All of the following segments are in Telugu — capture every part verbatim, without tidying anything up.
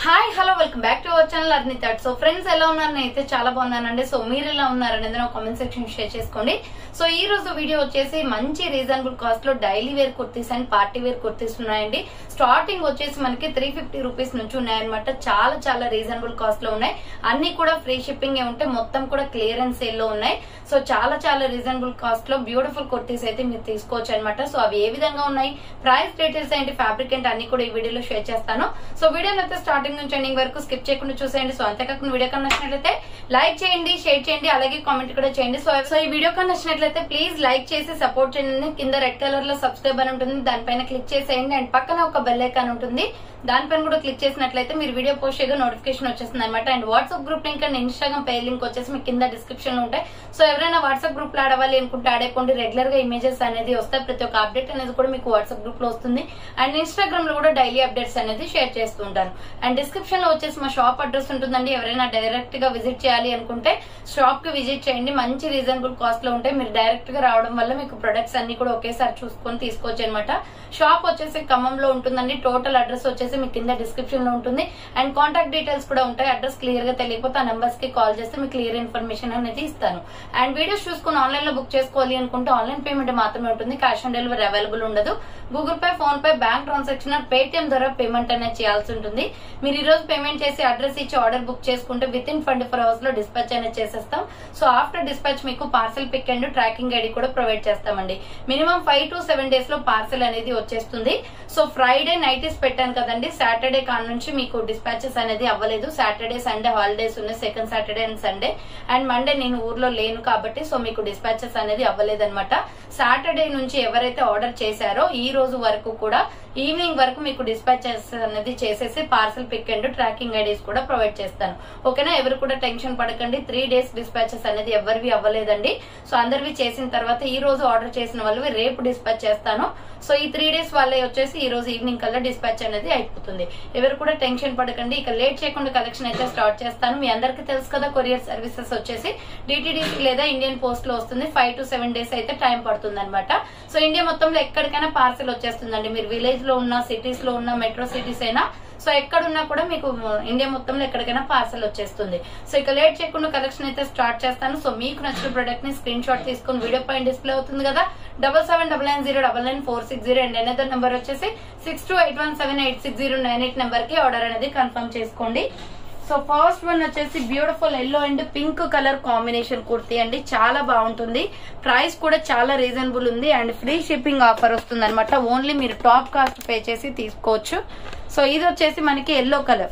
Hi hello welcome back to our channel అర్ని థర్డ్. సో ఫ్రెండ్స్ ఎలా ఉన్నారని అయితే చాలా బాగున్నానండి. సో మీరు ఎలా ఉన్నారనేది నా కామెంట్ సెక్షన్ షేర్ చేసుకోండి. సో ఈ రోజు వీడియో వచ్చేసి మంచి రీజనబుల్ కాస్ట్ లో daily wear kurtis and party wear kurtis ఉన్నాయండి. స్టార్టింగ్ వచ్చేసి మనకి త్రీ ఫిఫ్టీ రూపీస్ నుంచి ఉన్నాయన్నమాట. చాలా చాలా రీజనబుల్ కాస్ట్ లో ఉన్నాయి. అన్ని కూడా ఫ్రీ షిప్పింగ్ ఉంటే మొత్తం కూడా క్లియరెన్స్ సేల్ లో ఉన్నాయి. సో చాలా చాలా రీజనబుల్ కాస్ట్ లో బ్యూటిఫుల్ కుర్తీస్ అయితే మీరు తీసుకోవచ్చు అనమాట. సో అవి ఏ విధంగా ఉన్నాయి, ప్రైస్ డీటెయిల్స్ ఏంటి, ఫ్యాబ్రిక్ ఏంటి అన్ని కూడా ఈ వీడియోలో షేర్ చేస్తాను. సో వీడియోని అయితే స్టార్టింగ్ నుంచి ఎండింగ్ వరకు స్కిప్ చేయకుండా చూసేయండి. సో అంతేకాకుండా వీడియో కన్నా నచ్చినట్లయితే లైక్ చేయండి, షేర్ చేయండి, అలాగే కామెంట్ కూడా చేయండి. సో సో ఈ వీడియో కన్నా నచ్చినట్లయితే ప్లీజ్ లైక్ చేసి సపోర్ట్ చేయండి. కింద రెడ్ కలర్ లో సబ్స్క్రైబ్ అని ఉంటుంది, దానిపైన క్లిక్ చేసేయండి. అండ్ పక్కన ఒక బెల్ ఐకాన్ ఉంటుంది, దానిపైన కూడా క్లిక్ చేసినట్లయితే మీరు వీడియో పోస్ట్ చేయగా నోటిఫికేషన్ వచ్చేస్తుంది అనమాట. And WhatsApp group link and Instagram page link వచ్చేసి మీకు కింద డిస్క్రిప్షన్ లో ఉంటాయి. సో ఎవరైనా వాట్సాప్ గ్రూప్ లో ఆడవాలి అనుకుంటే ఆడేపోండి. రెగ్యులర్ గా ఇమేజెస్ అనేది వస్తాయి, ప్రతి ఒక్క అప్డేట్ అనేది కూడా మీకు వాట్సాప్ గ్రూప్ లో వస్తుంది. అండ్ ఇన్స్టాగ్రామ్ లో కూడా డైలీ అప్డేట్స్ అనేది షేర్ చేస్తూ ఉంటాను. అండ్ డిస్క్రిప్షన్ లో వచ్చేసి మా షాప్ అడ్రస్ ఉంటుందండి. ఎవరైనా డైరెక్ట్ గా విజిట్ చేయాలి అనుకుంటే షాప్ కి విజిట్ చేయండి. మంచి రీజనబుల్ కాస్ట్ లో ఉంటాయి. మీరు డైరెక్ట్ గా రావడం వల్ల మీకు ప్రొడక్ట్స్ అన్ని కూడా ఒకేసారి చూసుకొని తీసుకోవచ్చు అనమాట. షాప్ వచ్చేసి ఖమ్మంలో ఉంటుందండి. టోటల్ అడ్రస్ వచ్చేసి మీకు కింద డిస్క్రిప్షన్ లో ఉంటుంది. అండ్ కాంటాక్ట్ డీటెయిల్స్ కూడా ఉంటాయి. అడ్రస్ క్లియర్ గా తెలియకపోతే ఆ నెంబర్స్ కి కాల్ చేస్తే మీకు క్లియర్ ఇన్ఫర్మేషన్ అనేది ఇస్తాను. అండ్ వీడియోస్ చూసుకుని ఆన్లైన్ లో బుక్ చేసుకోవాలి అనుకుంటే ఆన్లైన్ పేమెంట్ మాత్రమే ఉంటుంది. క్యాష్ ఆన్ డెలివరీ అవైలబుల్ ఉండదు. Google Pay, PhonePe, bank transaction, Paytm ద్వారా పేమెంట్ అనేది చేయాల్సి ఉంటుంది. మీరు ఈ రోజు పేమెంట్ చేసి అడ్రస్ ఇచ్చి ఆర్డర్ బుక్ చేసుకుంటే within twenty four hours లో డిస్పాచ్ అనేది చేసేస్తాం. సో ఆఫ్టర్ డిస్పాచ్ మీకు parcel pick and tracking ID కూడా ప్రొవైడ్ చేస్తామండి. Minimum five to seven days లో పార్సల్ అనేది వచ్చేస్తుంది. సో ఫ్రైడే నైటీస్ పెట్టాను కదండి, సాటర్డే కాన్ నుంచి మీకు డిస్పాచెస్ అనేది అవ్వలేదు. సాటర్డే సండే హాలిడేస్ ఉన్నాయి, second Saturday and Sunday. And Monday నేను ఊర్లో లేను కాబట్టి సో మీకు డిస్పాచెస్ అనేది అవ్వలేదు అనమాట. సాటర్డే నుంచి ఎవరైతే ఆర్డర్ చేశారో ఈ రోజు వరకు కూడా ఈవినింగ్ వరకు మీకు డిస్పాచెస్ అనేది చేసేసి parcel pick and tracking IDs కూడా ప్రొవైడ్ చేస్తాను. ఓకేనా, ఎవరు కూడా టెన్షన్ పడకండి. త్రీ డేస్ డిస్పాచెస్ అనేది ఎవరివి అవ్వలేదండి. సో అందరివి చేసిన తర్వాత ఈ రోజు ఆర్డర్ చేసిన వాళ్ళవి రేపు డిస్పాచ్ చేస్తాను. సో ఈ త్రీ డేస్ వాళ్ళే వచ్చేసి ఈ రోజు ఈవినింగ్ కల్లా డిస్పాచ్ అనేది అయిపోతుంది. ఎవరు కూడా టెన్షన్ పడకండి. ఇక లేట్ చేయకుండా కలెక్షన్ అయితే స్టార్ట్ చేస్తాను. మీ అందరికీ తెలుసు కదా, కొరియర్ సర్వీసెస్ వచ్చేసి డిటిడిసి లేదా ఇండియన్ పోస్ట్ లో వస్తుంది. ఫైవ్ టు సెవెన్ డేస్ అయితే టైం పడుతుంది అనమాట. సో ఇండియా మొత్తంలో ఎక్కడికైనా పార్సల్ వచ్చేస్తుందండి. మీరు విలేజ్ లో ఉన్న, సిటీస్ లో ఉన్న, మెట్రో సిటీస్ అయినా సో ఎక్కడున్నా కూడా మీకు ఇండియా మొత్తంలో ఎక్కడికైనా పార్సల్ వచ్చేస్తుంది. సో ఇక లేట్ చేయకుండా కలెక్షన్ అయితే స్టార్ట్ చేస్తాను. సో మీకు నచ్చిన ప్రొడక్ట్ ని స్క్రీన్ షాట్ తీసుకుని వీడియో పైన డిస్ప్లే అవుతుంది కదా, double seven double nine zero double nine four six zero and another number వచ్చేసి six two eight one seven eight six zero nine eight number కి ఆర్డర్ అనేది కన్ఫర్మ్ చేసుకోండి. సో ఫస్ట్ వన్ వచ్చేసి beautiful yellow and pink colour combination kurti అండి. చాలా బాగుంటుంది. ప్రైస్ కూడా చాలా రీజనబుల్ ఉంది అండ్ ఫ్రీ షిప్పింగ్ ఆఫర్ వస్తుంది అనమాట. ఓన్లీ మీరు టాప్ కాస్ట్ పే చేసి తీసుకోవచ్చు. సో ఇది వచ్చేసి మనకి ఎల్లో కలర్.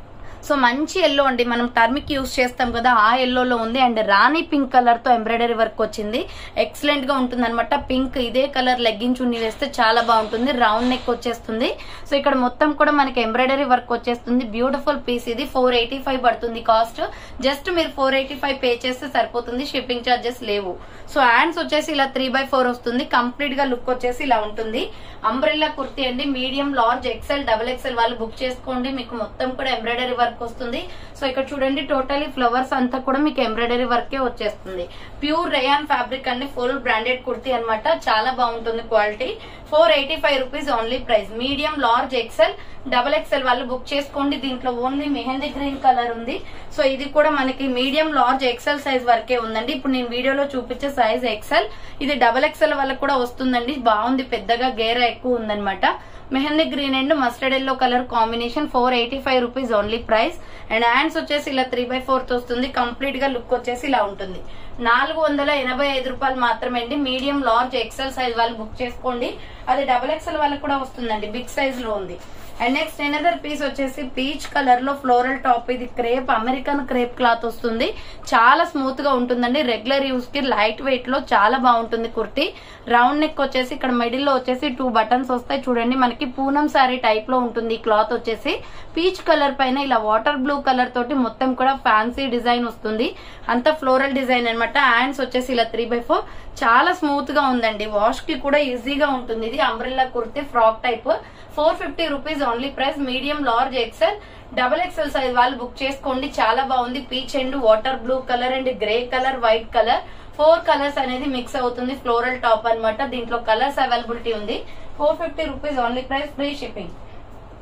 సో మంచి ఎల్లో అండి, మనం టర్మిక్ యూజ్ చేస్తాం కదా ఆ ఎల్లోలో ఉంది. అండ్ రాణి పింక్ కలర్ తో ఎంబ్రాయిడరీ వర్క్ వచ్చింది. ఎక్సలెంట్ గా ఉంటుంది అనమాట. పింక్ ఇదే కలర్ లెగ్గింగ్ చున్నీ వేస్తే చాలా బాగుంటుంది. రౌండ్ నెక్ వచ్చేస్తుంది. సో ఇక్కడ మొత్తం కూడా మనకి ఎంబ్రాయిడరీ వర్క్ వచ్చేస్తుంది. బ్యూటిఫుల్ పీస్ ఇది. ఫోర్ ఎయిటీ ఫైవ్ పడుతుంది కాస్ట్. జస్ట్ మీరు ఫోర్ ఎయిటీ ఫైవ్ పే చేస్తే సరిపోతుంది, షిప్పింగ్ చార్జెస్ లేవు. సో హ్యాండ్స్ వచ్చేసి ఇలా త్రీ బై ఫోర్ వస్తుంది. కంప్లీట్ గా లుక్ వచ్చేసి ఇలా ఉంటుంది. అంబ్రెల్లా కుర్తీ అండి. Medium, large, XL, double XL వాళ్ళు బుక్ చేసుకోండి. మీకు మొత్తం కూడా ఎంబ్రాయిడరీ వర్క్ వస్తుంది. సో ఇక్కడ చూడండి, టోటలీ ఫ్లవర్స్ అంతా కూడా మీకు ఎంబ్రాయిడరీ వర్కే వచ్చేస్తుంది. ప్యూర్ రేయాన్ ఫ్యాబ్రిక్ అండి. ఫుల్ బ్రాండెడ్ కుర్తీ అనమాట. చాలా బాగుంటుంది quality. Four eighty five rupees only price. Medium, large, XL, double XL వాళ్ళు బుక్ చేసుకోండి. దీంట్లో ఓన్లీ మెహందీ గ్రీన్ కలర్ ఉంది. సో ఇది కూడా మనకి మీడియం, లార్జ్, ఎక్సెల్ సైజ్ వరకే ఉందండి. ఇప్పుడు నేను వీడియోలో చూపించే సైజ్ ఎక్సెల్. ఇది డబల్ ఎక్సెల్ వాళ్ళకి కూడా వస్తుందండి. బాగుంది, పెద్దగా గేర ఎక్కువ ఉందన్నమాట. Mehndi green and mustard yellow colour combination. Four eighty five rupees only price. And hands వచ్చేసి ఇలా త్రీ బై ఫోర్త్ వస్తుంది. కంప్లీట్ గా లుక్ వచ్చేసి ఇలా ఉంటుంది. నాలుగు వందల ఎనభై ఐదు రూపాయలు మాత్రమే అండి. మీడియం, లార్జ్, ఎక్సెల్ సైజ్ వాళ్ళు బుక్ చేసుకోండి. అది డబల్ ఎక్సెల్ వాళ్ళకి కూడా వస్తుందండి, బిగ్ సైజ్ లో ఉంది. అండ్ నెక్స్ట్ ఎనదర్ పీస్ వచ్చేసి పీచ్ కలర్ లో ఫ్లోరల్ టాప్. ఇది క్రేప్, అమెరికన్ క్రేప్ క్లాత్ వస్తుంది. చాలా స్మూత్ గా ఉంటుందండి. రెగ్యులర్ యూస్ కి లైట్ వెయిట్ లో చాలా బాగుంటుంది కుర్తీ. రౌండ్ నెక్ వచ్చేసి ఇక్కడ మిడిల్ లో వచ్చేసి టూ బటన్స్ వస్తాయి. చూడండి, మనకి పూనం శారీ టైప్ లో ఉంటుంది. ఈ క్లాత్ వచ్చేసి పీచ్ కలర్ పైన ఇలా వాటర్ బ్లూ కలర్ తోటి మొత్తం కూడా ఫ్యాన్సీ డిజైన్ వస్తుంది. అంతా ఫ్లోరల్ డిజైన్ అనమాట. హ్యాండ్స్ వచ్చేసి ఇలా త్రీ బై ఫోర్. చాలా స్మూత్ గా ఉందండి. వాష్ కి కూడా ఈజీగా ఉంటుంది. ఇది umbrella kurti, frock type. Four fifty rupees only price. Medium, large, XL, double XL size వాళ్ళు బుక్ చేసుకోండి. చాలా బాగుంది. Peach and water blue colour and grey colour, white colour, four colours అనేది మిక్స్ అవుతుంది. ఫ్లోరల్ టాప్ అనమాట. దీంట్లో కలర్స్ అవైలబిలిటీ ఉంది. Four fifty rupees only price, free shipping.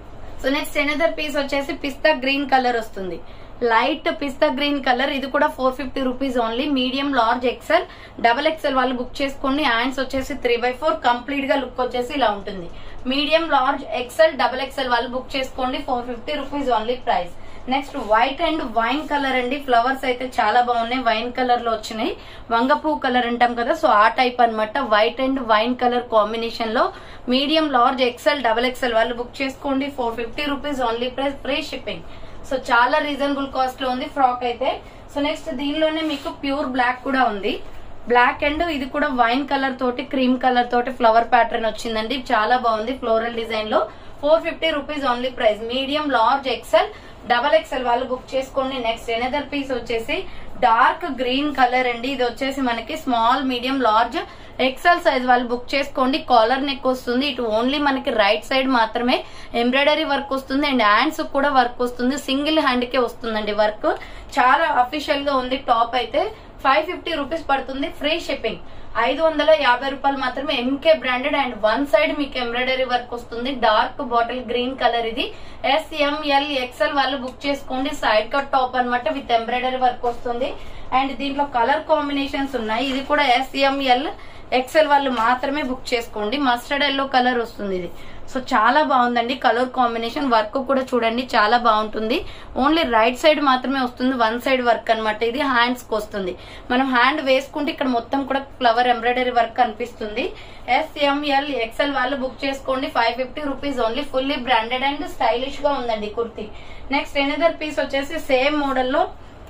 So next another piece వచ్చేసి పిస్తా గ్రీన్ కలర్ వస్తుంది, లైట్ పిస్తా గ్రీన్ కలర్. ఇది కూడా four fifty rupees only. Medium, large, XL, double XL వాళ్ళు బుక్ చేసుకోండి. హ్యాండ్స్ వచ్చేసి త్రీ బై ఫోర్, కంప్లీట్ గా లుక్ వచ్చేసి ఇలా ఉంటుంది. Medium, large, XL, double XL వాళ్ళు బుక్ చేసుకోండి. Four fifty rupees only price. Next white and wine colour అండి. ఫ్లవర్స్ అయితే చాలా బాగున్నాయి, వైన్ కలర్ లో వచ్చినాయి. వంగపూ కలర్ అంటాం కదా, సో ఆ టైప్ అన్నమాట. White and wine colour combination లో medium, large, XL, double XL వాళ్ళు బుక్ చేసుకోండి. Four fifty rupees only price, free shipping. So చాలా రీజనబుల్ కాస్ట్ లో ఉంది ఫ్రాక్ అయితే. సో నెక్స్ట్ దీనిలోనే మీకు ప్యూర్ బ్లాక్ కూడా ఉంది. బ్లాక్ అండ్ ఇది కూడా వైన్ కలర్ తోటి క్రీమ్ కలర్ తోటి ఫ్లవర్ ప్యాటర్న్ వచ్చిందండి, చాలా బాగుంది ఫ్లోరల్ డిజైన్ లో. Four fifty rupees only price. Medium, large, XL, double XL వాళ్ళు బుక్ చేసుకోండి. నెక్స్ట్ ఎనదర్ పీస్ వచ్చేసి డార్క్ గ్రీన్ కలర్ అండి. ఇది వచ్చేసి మనకి small, medium, large, XL size వాళ్ళు బుక్ చేసుకోండి. కాలర్ నెక్ వస్తుంది. ఇటు ఓన్లీ మనకి రైట్ సైడ్ మాత్రమే ఎంబ్రాయిడరీ వర్క్ వస్తుంది అండ్ హ్యాండ్స్ కూడా వర్క్ వస్తుంది. సింగిల్ హ్యాండ్ కే వస్తుందండి వర్క్. చాలా అఫీషియల్ గా ఉంది. టాప్ అయితే ఫైవ్ ఫిఫ్టీ రూపీస్ పడుతుంది, ఫ్రీ షిప్పింగ్. ఐదు వందల యాభై రూపాయలు మాత్రమే. MK branded and one side మీకు ఎంబ్రాయిడరీ వర్క్ వస్తుంది. డార్క్ బాటిల్ గ్రీన్ కలర్ ఇది. ఎస్, ఎం, ఎల్, ఎక్స్ఎల్ వాళ్ళు బుక్ చేసుకోండి. సైడ్ కట్ టాప్ అనమాట విత్ ఎంబ్రాయిడరీ వర్క్ వస్తుంది అండ్ దీంట్లో కలర్ కాంబినేషన్స్ ఉన్నాయి. ఇది కూడా ఎస్, ఎం, ఎల్, ఎక్స్ఎల్ వాళ్ళు మాత్రమే బుక్ చేసుకోండి. మస్టర్డ్ ఎల్లో కలర్ వస్తుంది ఇది. సో చాలా బాగుందండి కలర్ కాంబినేషన్. వర్క్ కూడా చూడండి చాలా బాగుంటుంది. ఓన్లీ రైట్ సైడ్ మాత్రమే వస్తుంది, వన్ సైడ్ వర్క్ అనమాట. ఇది హ్యాండ్స్ కి వస్తుంది. మనం హ్యాండ్ వేసుకుంటే ఇక్కడ మొత్తం కూడా ఫ్లవర్ ఎంబ్రాయిడరీ వర్క్ కనిపిస్తుంది. ఎస్, ఎం, ఎల్, ఎక్స్ఎల్ వాళ్ళు బుక్ చేసుకోండి. Five fifty rupees only. Fully branded and stylish గా ఉందండి కుర్తీ. నెక్స్ట్ ఎనదర్ పీస్ వచ్చేసి సేమ్ మోడల్ లో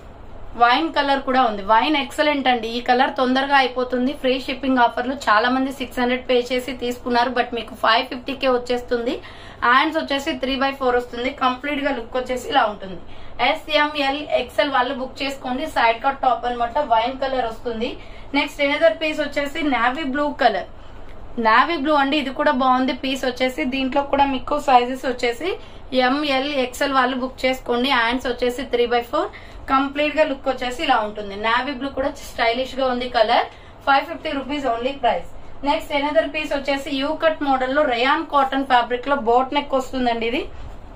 వైన్ కలర్ కూడా ఉంది. వైన్ ఎక్సలెంట్ అండి. ఈ కలర్ తొందరగా అయిపోతుంది. ఫ్రీ షిప్పింగ్ ఆఫర్ లో చాలా మంది సిక్స్ హండ్రెడ్ పే చేసి తీసుకున్నారు, బట్ మీకు ఫైవ్ ఫిఫ్టీ కే వచ్చేస్తుంది. హ్యాండ్స్ వచ్చేసి త్రీ బై ఫోర్ వస్తుంది. కంప్లీట్ గా లుక్ వచ్చేసి ఇలా ఉంటుంది. ఎస్, ఎం, ఎల్, ఎక్స్ఎల్ వాళ్ళు బుక్ చేసుకోండి. సైడ్ కట్ టాప్ అనమాట, వైన్ కలర్ వస్తుంది. నెక్స్ట్ ఎనదర్ పీస్ వచ్చేసి navy blue colour. Navy blue అండి. ఇది కూడా బాగుంది పీస్ వచ్చేసి. దీంట్లో కూడా మీకు సైజెస్ వచ్చేసి ఎం, ఎల్, ఎక్స్ఎల్ వాళ్ళు బుక్ చేసుకోండి. హ్యాండ్స్ వచ్చేసి త్రీ బై ఫోర్. కంప్లీట్ గా లుక్ వచ్చేసి ఇలా ఉంటుంది. నావీ బ్లూ కూడా స్టైలిష్ గా ఉంది colour. Five fifty rupees only price. Next another piece వచ్చేసి యూ కట్ మోడల్ లో రేయాన్ కాటన్ ఫ్యాబ్రిక్ లో బోట్ నెక్ వస్తుందండి. ఇది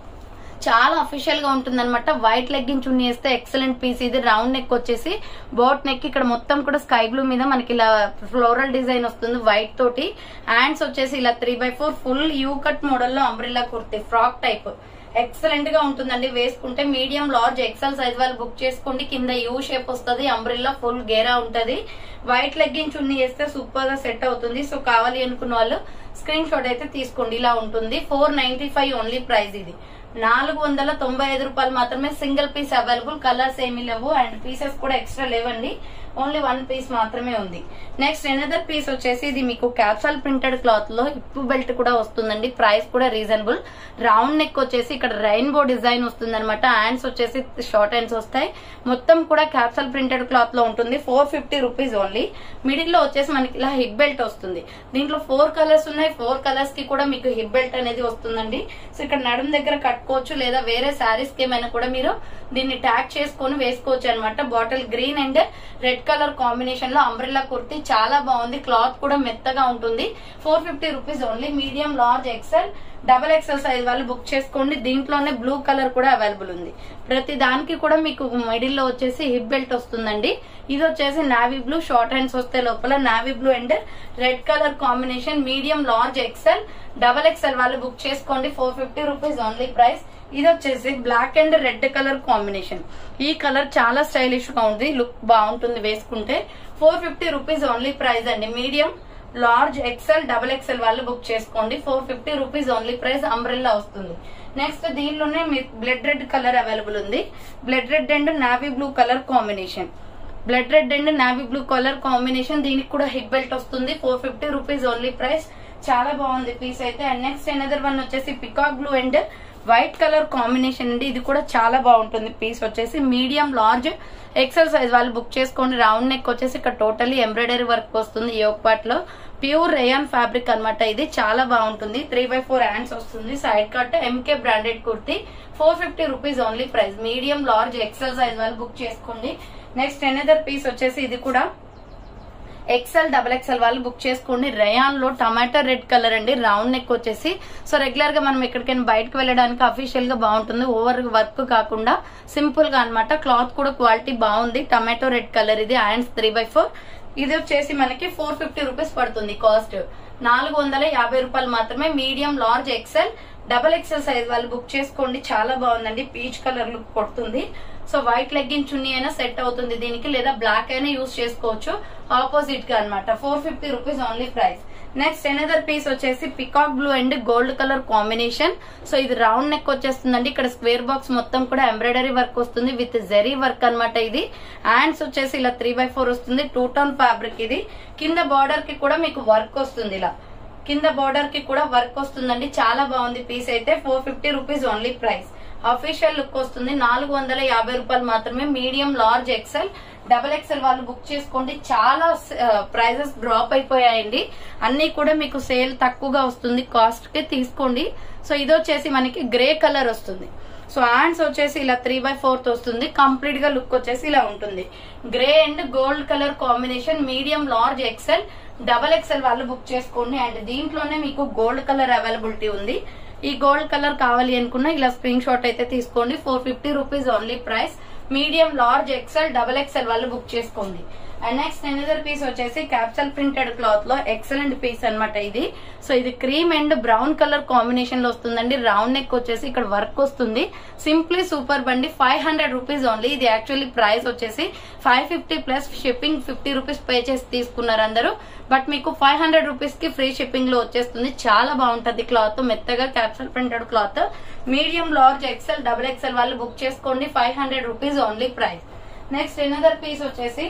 చాలా అఫీషియల్ గా ఉంటుంది అనమాట. వైట్ లెగ్గిన్ చున్నీ వేస్తే ఎక్సలెంట్ పీస్. ఇది రౌండ్ నెక్ వచ్చేసి బోట్ నెక్. ఇక్కడ మొత్తం కూడా స్కై బ్లూ మీద మనకి ఇలా ఫ్లోరల్ డిజైన్ వస్తుంది వైట్ తోటి. హ్యాండ్స్ వచ్చేసి ఇలా three by four. Full U cut model లో umbrella kurti frock type. Excellent గా ఉంటుందండి వేసుకుంటే. మీడియం, లార్జ్, ఎక్సెల్ సైజ్ వాళ్ళు బుక్ చేసుకోండి. కింద యూ షేప్ వస్తుంది. అంబ్రిల్లా ఫుల్ గేరా ఉంటది. వైట్ లెగ్గిన్ చున్నీ వేస్తే సూపర్ గా సెట్ అవుతుంది. సో కావాలి అనుకున్న వాళ్ళు స్క్రీన్ షాట్ అయితే తీసుకోండి. ఇలా ఉంటుంది. Four ninety five only price. ఇది నాలుగు వందల తొంభై ఐదు రూపాయలు మాత్రమే. Single piece available. కలర్స్ ఏమీ లేవు అండ్ పీసెస్ కూడా ఎక్స్ట్రా లేవండి. ఓన్లీ వన్ పీస్ మాత్రమే ఉంది. నెక్స్ట్ ఎనదర్ పీస్ వచ్చేసి ఇది మీకు క్యాప్సల్ ప్రింటెడ్ క్లాత్ లో హిప్ బెల్ట్ కూడా వస్తుందండి. ప్రైస్ కూడా రీజనబుల్. రౌండ్ నెక్ వచ్చేసి ఇక్కడ రెయిన్బో డిజైన్ వస్తుంది అనమాట. హ్యాండ్స్ వచ్చేసి షార్ట్ హ్యాండ్స్ వస్తాయి. మొత్తం కూడా క్యాప్సల్ ప్రింటెడ్ క్లాత్ లో ఉంటుంది. Four fifty rupees only. Middle లో వచ్చేసి మనకి ఇలా హిప్ బెల్ట్ వస్తుంది. దీంట్లో ఫోర్ కలర్స్ ఉన్నాయి. ఫోర్ కలర్స్ కి కూడా మీకు హిప్ బెల్ట్ అనేది వస్తుందండి. సో ఇక్కడ నడుము దగ్గర కట్టుకోవచ్చు లేదా వేరే శారీస్ కి ఏమైనా కూడా మీరు దీన్ని ట్యాగ్ చేసుకొని వేసుకోవచ్చు అనమాట. Bottle green and red colour combination లో అంబ్రెల్లా కుర్తీ చాలా బాగుంది. క్లాత్ కూడా మెత్తగా ఉంటుంది. Four fifty rupees only. Medium, large, XL, double XL size వాళ్ళు బుక్ చేసుకోండి. దీంట్లోనే బ్లూ కలర్ కూడా అవైలబుల్ ఉంది. ప్రతి దానికి కూడా మీకు మిడిల్ లో వచ్చేసి హిప్ బెల్ట్ వస్తుందండి. ఇది వచ్చేసి నావీ బ్లూ. షార్ట్ హ్యాండ్స్ వస్తే లోపల navy blue and red colour combination. Medium, large, XL, double XL వాళ్ళు బుక్ చేసుకోండి. Four fifty rupees only price. ఇది వచ్చేసి black and red colour combination. ఈ కలర్ చాలా స్టైలిష్ గా ఉంది. లుక్ బాగుంటుంది వేసుకుంటే. Four fifty rupees only price అండి. Medium, large, XL, double XL వాళ్ళు బుక్ చేసుకోండి. Four fifty rupees only price. Umbrella వస్తుంది. నెక్స్ట్ దీనిలోనే బ్లడ్ రెడ్ కలర్ అవైలబుల్ ఉంది. Blood red and navy blue colour combination. Blood red and navy blue colour combination. దీనికి కూడా హిప్ బెల్ట్ వస్తుంది. Four fifty rupees only price. చాలా బాగుంది పీస్ అయితే. అండ్ నెక్స్ట్ ఎనదర్ వన్ వచ్చేసి peacock blue and white colour combination అండి. ఇది కూడా చాలా బాగుంటుంది పీస్ వచ్చేసి. మీడియం, లార్జ్, ఎక్సెల్ సైజ్ వాళ్ళు బుక్ చేసుకోండి. రౌండ్ నెక్ వచ్చేసి ఇక్కడ టోటలీ ఎంబ్రాయిడరీ వర్క్ వస్తుంది. యోక్ పార్ట్ లో ప్యూర్ రేయాన్ ఫ్యాబ్రిక్ అనమాట. ఇది చాలా బాగుంటుంది. త్రీ బై ఫోర్ హ్యాండ్స్ వస్తుంది. Side cut. MK branded kurti. Four fifty rupees only price. Medium, large, XL size వాళ్ళు బుక్ చేసుకోండి. నెక్స్ట్ ఎనదర్ పీస్ వచ్చేసి ఇది కూడా ఎక్సెల్ డబల్ ఎక్సెల్ వాళ్ళు బుక్ చేసుకోండి. రయాన్ లో టమాటో రెడ్ కలర్ అండి, రౌండ్ నెక్ వచ్చేసి. సో రెగ్యులర్ గా మనం ఎక్కడికైనా బయటకు వెళ్ళడానికి అఫీషియల్ గా బాగుంటుంది, ఓవర్ వర్క్ కాకుండా సింపుల్ గా అనమాట. క్లాత్ కూడా క్వాలిటీ బాగుంది. టమాటో రెడ్ కలర్ ఇది, హ్యాండ్స్ త్రీ బై ఫోర్. ఇది వచ్చేసి మనకి ఫోర్ ఫిఫ్టీ రూపీస్ పడుతుంది కాస్ట్. నాలుగు వందల యాభై రూపాయలు మాత్రమే. Medium, large, XL, double XL size వాళ్ళు బుక్ చేసుకోండి. చాలా బాగుందండి, పీచ్ కలర్ లుక్ కొడుతుంది. సో వైట్ లెగ్గిన్ చున్నీ అయినా సెట్ అవుతుంది దీనికి, లేదా బ్లాక్ అయినా యూజ్ చేసుకోవచ్చు ఆపోజిట్ గా అనమాట. Four fifty rupees only price. Next another piece వచ్చేసి peacock blue and gold colour combination. So ఇది రౌండ్ నెక్ వచ్చేస్తుందండి. ఇక్కడ స్క్వేర్ బాక్స్ మొత్తం కూడా ఎంబ్రాయిడరీ వర్క్ వస్తుంది విత్ జెరీ వర్క్ అనమాట. ఇది హ్యాండ్స్ వచ్చేసి ఇలా త్రీ బై ఫోర్ వస్తుంది, టూ టోన్ ఫ్యాబ్రిక్ ఇది. కింద బార్డర్ కి కూడా మీకు వర్క్ వస్తుంది, ఇలా కింద బార్డర్ కి కూడా వర్క్ వస్తుందండి. చాలా బాగుంది పీస్ అయితే. Four fifty rupees only price. Official look వస్తుంది. నాలుగు వందల యాభై రూపాయలు మాత్రమే. Medium, large, XL, double XL వాళ్ళు బుక్ చేసుకోండి. చాలా ప్రైజెస్ డ్రాప్ అయిపోయాయండి, అన్ని కూడా మీకు సేల్ తక్కువగా వస్తుంది, కాస్ట్ కి తీసుకోండి. సో ఇది వచ్చేసి మనకి గ్రే కలర్ వస్తుంది. సో హ్యాండ్స్ వచ్చేసి ఇలా త్రీ బై ఫోర్త్ వస్తుంది. కంప్లీట్ గా లుక్ వచ్చేసి ఇలా ఉంటుంది. Grey and gold colour combination. Medium, large, XL, double XL వాళ్ళు బుక్ చేసుకోండి. అండ్ దీంట్లోనే మీకు గోల్డ్ కలర్ అవైలబిలిటీ ఉంది. ఈ గోల్డ్ కలర్ కావాలి అనుకున్నా ఇలా స్క్రీన్ షాట్ అయితే తీసుకోండి. Four fifty rupees only price. Medium, large, XL, double XL వాళ్ళు బుక్ చేసుకోండి. అండ్ నెక్స్ట్ ఎనదర్ పీస్ వచ్చేసి క్యాప్సల్ ప్రింటెడ్ క్లాత్ లో ఎక్సలెంట్ పీస్ అనమాట ఇది. సో ఇది cream and brown colour combination లో వస్తుందండి. రౌండ్ నెక్ వచ్చేసి ఇక్కడ వర్క్ వస్తుంది. సింప్లీ సూపర్ బండి. Five hundred rupees only. ఇది యాక్చువల్లీ ప్రైస్ వచ్చేసి five fifty plus shipping fifty rupees pay చేసి తీసుకున్నారు అందరూ. బట్ మీకు ఫైవ్ హండ్రెడ్ రూపీస్ కి ఫ్రీ షిప్పింగ్ లో వచ్చేస్తుంది. చాలా బాగుంటది క్లాత్, మెత్తగా capsule printed cloth. Medium, large, XL, double XL వాళ్ళు బుక్ చేసుకోండి. Five hundred rupees only price. Next another piece వచ్చేసి